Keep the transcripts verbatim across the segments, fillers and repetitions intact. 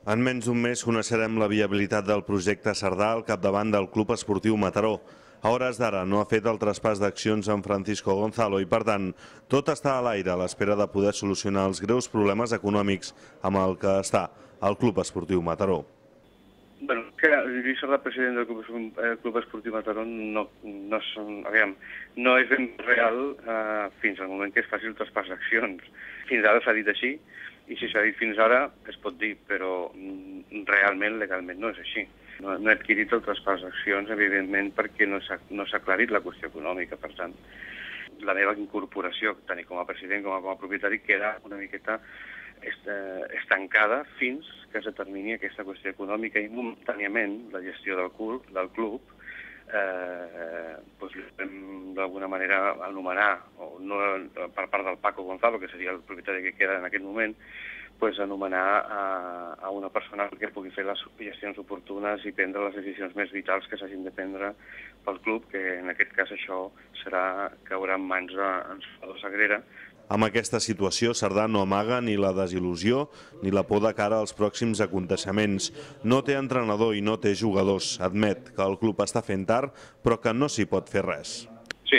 En menys d'un mes coneixerem la viabilitat del projecte Cerdà al capdavant del Club Esportiu Mataró. A hores d'ara no ha fet el traspàs d'accions amb Francisco Gonzalo i, per tant, tot està a l'aire a l'espera de poder solucionar els greus problemes econòmics amb el que està el Club Esportiu Mataró. Bueno, que Lluís Cerdà, president del Club, eh, Club Esportiu Mataró, no, no, són, aviam, no és ben real eh, fins al moment que es faci el traspàs d'accions. Fins ara s'ha dit així, i si s'ha dit fins ara es pot dir, però mm, realment, legalment, no és així. No, no he adquirit el traspàs d'accions, evidentment, perquè no s'ha no s'ha aclarit la qüestió econòmica. Per tant, la meva incorporació, tant com a president com a, com a propietari, queda una miqueta estancada fins que es determini aquesta qüestió econòmica i momentàniament la gestió del club, del club eh, doncs vam d'alguna manera anomenar, o no per part del Paco Gonzalo, que seria el propietari que queda en aquest moment, pues, anomenar a, a una persona que pugui fer les gestions oportunes i prendre les decisions més vitals que s'hagin de prendre pel club, que en aquest cas això serà caurà en mans d'en Salvador Sagrera. Amb aquesta situació, Cerdà no amaga ni la desil·lusió ni la por de cara als pròxims aconteixements. No té entrenador i no té jugadors. Admet que el club està fent tard, però que no s'hi pot fer res. Sí.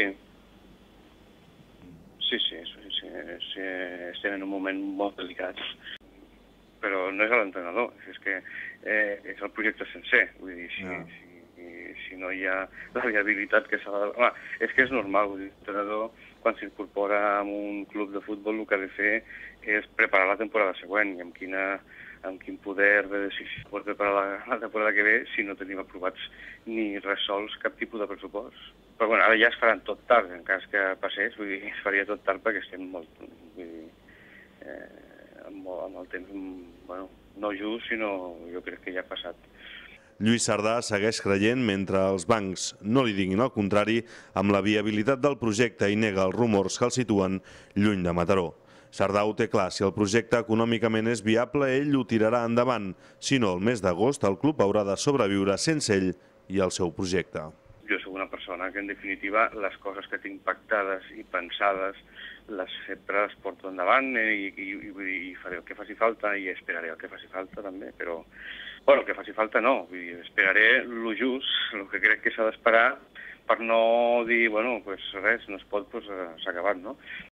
Sí, sí, sí, sí, sí, estem en un moment molt delicat. Però no és l'entrenador, és que eh, és el projecte sencer. Vull dir, si, no. si, si no hi ha la viabilitat que s'ha de... Home, és que és normal, vull dir, l'entrenador, quan s'incorpora en un club de futbol, el que ha de fer és preparar la temporada següent, i amb, quina, amb quin poder de decisió pot preparar la, la temporada que ve si no tenim aprovats ni resolts cap tipus de pressupost. Però bueno, ara ja es faran tot tard, en cas que passés, vull dir, es faria tot tard perquè estem molt... Vull dir, eh, amb, amb el temps, bueno, no just, sinó jo crec que ja ha passat. Lluís Cerdà segueix creient, mentre els bancs no li diguin el contrari, amb la viabilitat del projecte i nega els rumors que el situen lluny de Mataró. Cerdà ho té clar, si el projecte econòmicament és viable, ell ho tirarà endavant. Si no, el mes d'agost el club haurà de sobreviure sense ell i el seu projecte. Jo soc una persona que, en definitiva, les coses que tinc pactades i pensades les sempre les porto endavant eh, i, i, i, i faré el que faci falta i esperaré el que faci falta també, però bueno, el que faci falta no, vull dir, esperaré el just, el que crec que s'ha d'esperar per no dir, bueno, pues res, no es pot, pues s'ha acabat, no?